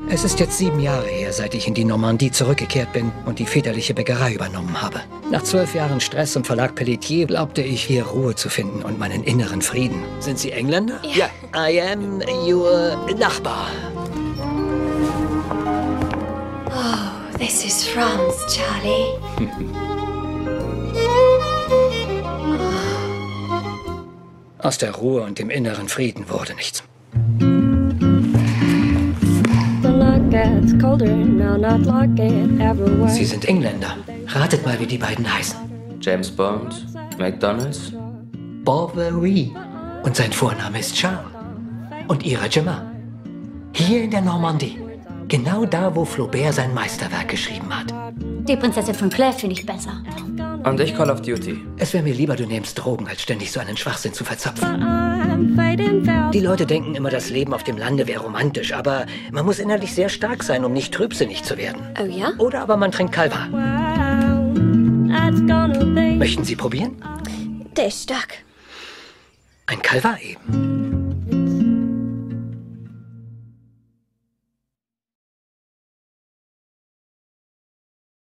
Es ist jetzt 7 Jahre her, seit ich in die Normandie zurückgekehrt bin und die väterliche Bäckerei übernommen habe. Nach 12 Jahren Stress im Verlag Pelletier glaubte ich, hier Ruhe zu finden und meinen inneren Frieden. Sind Sie Engländer? Ja. I am your Nachbar. Oh, this is France, Charlie. Aus der Ruhe und dem inneren Frieden wurde nichts. Sie sind Engländer. Ratet mal, wie die beiden heißen. James Bond, McDonald's. Bovary. Und sein Vorname ist Charles. Und ihre Gemma. Hier in der Normandie. Genau da, wo Flaubert sein Meisterwerk geschrieben hat. Die Prinzessin von Clèves finde ich besser. Und ich Call of Duty. Es wäre mir lieber, du nimmst Drogen, als ständig so einen Schwachsinn zu verzapfen. Die Leute denken immer, das Leben auf dem Lande wäre romantisch, aber man muss innerlich sehr stark sein, um nicht trübsinnig zu werden. Oh ja? Oder aber man trinkt Calva. Möchten Sie probieren? Der ist stark. Ein Calva eben.